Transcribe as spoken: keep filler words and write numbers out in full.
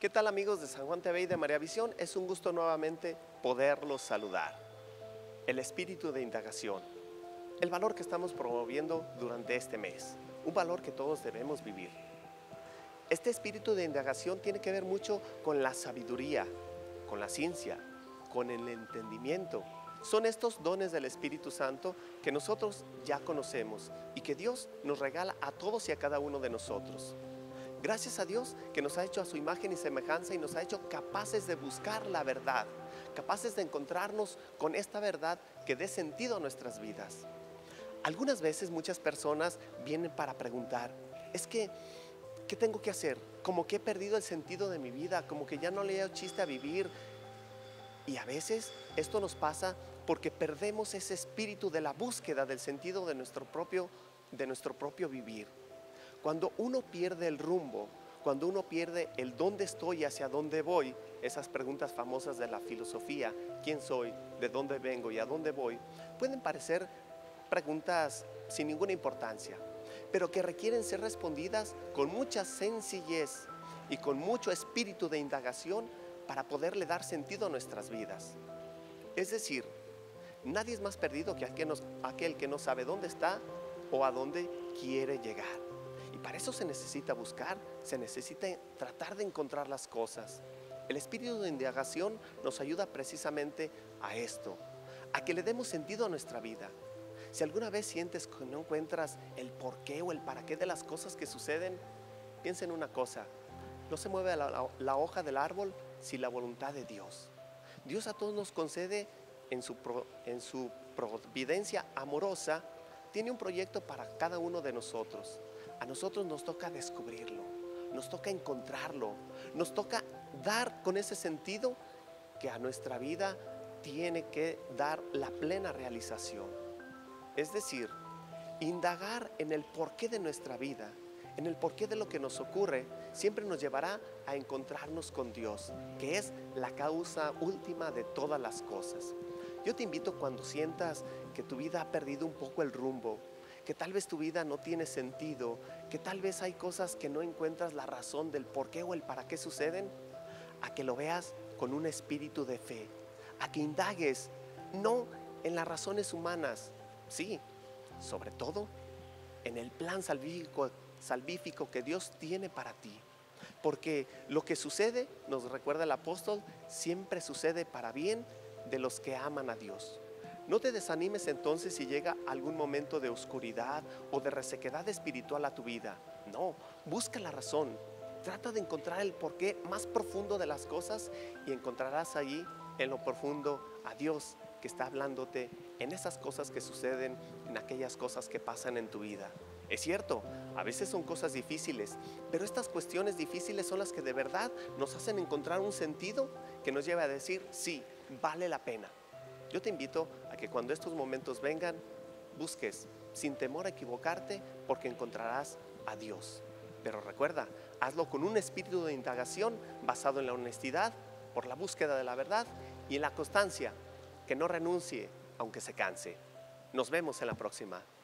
¿Qué tal, amigos de San Juan T V y de María Visión? Es un gusto nuevamente poderlos saludar. El espíritu de indagación, el valor que estamos promoviendo durante este mes, un valor que todos debemos vivir. Este espíritu de indagación tiene que ver mucho con la sabiduría, con la ciencia, con el entendimiento. Son estos dones del Espíritu Santo que nosotros ya conocemos y que Dios nos regala a todos y a cada uno de nosotros. Gracias a Dios que nos ha hecho a su imagen y semejanza y nos ha hecho capaces de buscar la verdad, capaces de encontrarnos con esta verdad que dé sentido a nuestras vidas. Algunas veces muchas personas vienen para preguntar, es que, ¿qué tengo que hacer? Como que he perdido el sentido de mi vida, como que ya no le he dado chiste a vivir. Y a veces esto nos pasa porque perdemos ese espíritu de la búsqueda del sentido de nuestro propio, de nuestro propio vivir. Cuando uno pierde el rumbo, cuando uno pierde el dónde estoy y hacia dónde voy, esas preguntas famosas de la filosofía, ¿quién soy? ¿De dónde vengo? ¿Y a dónde voy? Pueden parecer preguntas sin ninguna importancia, pero que requieren ser respondidas con mucha sencillez y con mucho espíritu de indagación para poderle dar sentido a nuestras vidas. Es decir, nadie es más perdido que aquel, nos, aquel que no sabe dónde está o a dónde quiere llegar. Y para eso se necesita buscar, se necesita tratar de encontrar las cosas. El espíritu de indagación nos ayuda precisamente a esto, a que le demos sentido a nuestra vida. Si alguna vez sientes que no encuentras el porqué o el para qué de las cosas que suceden, piensa en una cosa: no se mueve la, la, la hoja del árbol sin la voluntad de Dios. Dios a todos nos concede en su, pro, en su providencia amorosa, tiene un proyecto para cada uno de nosotros. A nosotros nos toca descubrirlo, nos toca encontrarlo, nos toca dar con ese sentido que a nuestra vida tiene que dar la plena realización. Es decir, indagar en el porqué de nuestra vida, en el porqué de lo que nos ocurre, siempre nos llevará a encontrarnos con Dios, que es la causa última de todas las cosas. Yo te invito, cuando sientas que tu vida ha perdido un poco el rumbo, que tal vez tu vida no tiene sentido, que tal vez hay cosas que no encuentras la razón del por qué o el para qué suceden, a que lo veas con un espíritu de fe, a que indagues no en las razones humanas, sí, sobre todo en el plan salvífico, salvífico que Dios tiene para ti. Porque lo que sucede, nos recuerda el apóstol, siempre sucede para bien de los que aman a Dios. No te desanimes entonces si llega algún momento de oscuridad o de resequedad espiritual a tu vida. No, busca la razón. Trata de encontrar el porqué más profundo de las cosas y encontrarás allí en lo profundo a Dios que está hablándote en esas cosas que suceden, en aquellas cosas que pasan en tu vida. Es cierto, a veces son cosas difíciles, pero estas cuestiones difíciles son las que de verdad nos hacen encontrar un sentido que nos lleva a decir, sí, vale la pena. Yo te invito a que cuando estos momentos vengan, busques sin temor a equivocarte, porque encontrarás a Dios. Pero recuerda, hazlo con un espíritu de indagación basado en la honestidad, por la búsqueda de la verdad y en la constancia, que no renuncie aunque se canse. Nos vemos en la próxima.